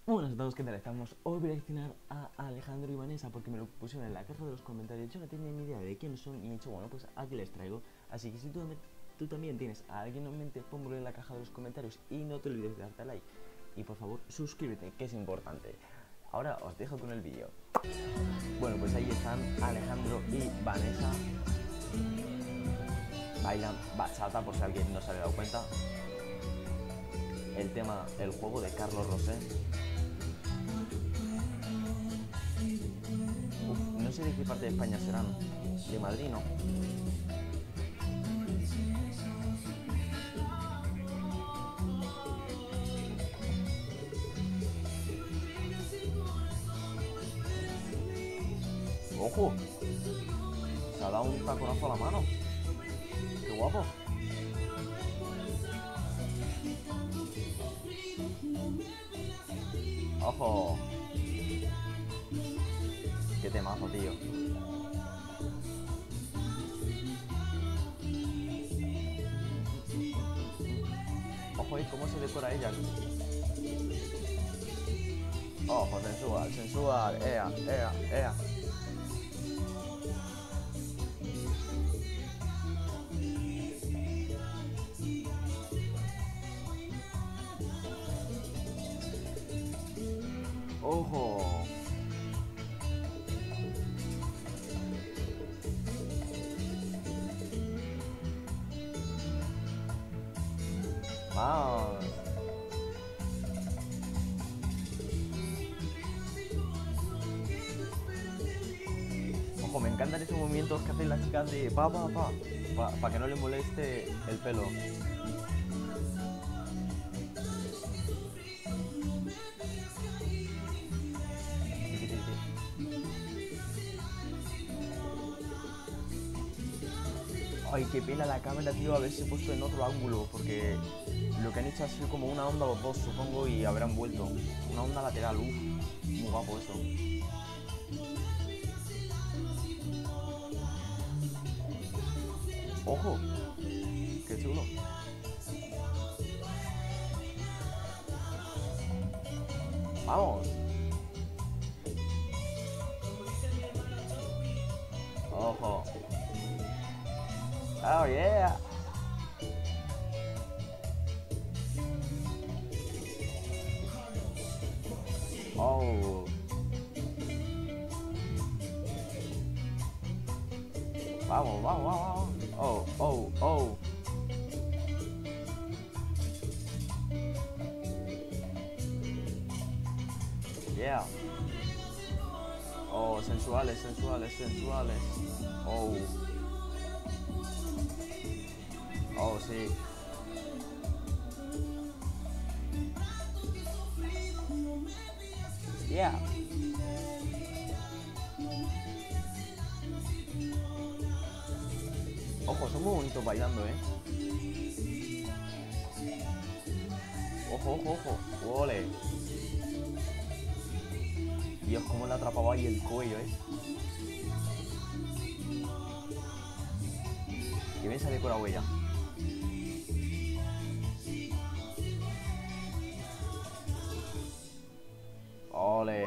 Buenas a todos, ¿qué tal estamos? Hoy voy a reaccionar a Alejandro y Vanessa porque me lo pusieron en la caja de los comentarios. Yo no tenía ni idea de quiénes son y he dicho, bueno, pues aquí les traigo. Así que si tú también tienes a alguien en mente, póngalo en la caja de los comentarios y no te olvides de darte like. Y por favor, suscríbete, que es importante. Ahora os dejo con el vídeo. Bueno, pues ahí están Alejandro y Vanessa. Bailan bachata, por si alguien no se había dado cuenta. El tema, el juego de Carlos Rosé. No sé de qué parte de España serán. De Madrid, ¿no? ¡Ojo! Se ha dado un taconazo a la mano. ¡Qué guapo! ¡Ojo! ¡Qué temazo, tío! ¡Ojo! ¿Y cómo se decora ella? ¡Ojo! Sensual, sensual. ¡Ea, ea, ea! ¡Ojo! ¡Vamos! Ojo, me encantan esos movimientos que hacen las chicas de pa que no le moleste el pelo. Ay, qué pena la cámara, tío, haberse puesto en otro ángulo, porque lo que han hecho ha sido como una onda los dos, supongo, y habrán vuelto. Una onda lateral, uff, muy guapo eso. ¡Ojo! ¡Qué chulo! ¡Vamos! ¡Ojo! ¡Oh, yeah! ¡Oh! ¡Vamos, vamos, vamos! ¡Oh, oh, oh! ¡Yeah! ¡Oh, sensuales, sensuales, sensuales! ¡Oh! ¡Oh, sí! ¡Yeah! Ojo, son muy bonitos bailando, ¿eh? Ojo, ojo, ojo. ¡Ole! Dios, cómo le atrapaba ahí el cuello, ¿eh? Que bien sale con la huella. ¡Ole!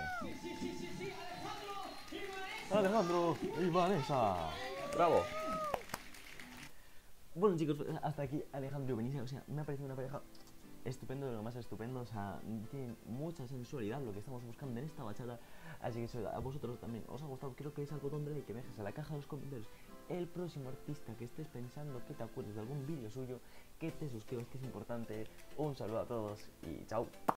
Alejandro y Vanessa. ¡Bravo! Bueno, chicos, pues hasta aquí Alejandro y Vanessa. O sea, me ha parecido una pareja estupendo, de lo más estupendo. O sea, tiene mucha sensualidad, lo que estamos buscando en esta bachata. Así que a vosotros también os ha gustado, creo que es al botón de like, que me dejes en la caja de los comentarios el próximo artista que estés pensando, que te acuerdes de algún vídeo suyo, que te suscribas, que es importante. Un saludo a todos y chao.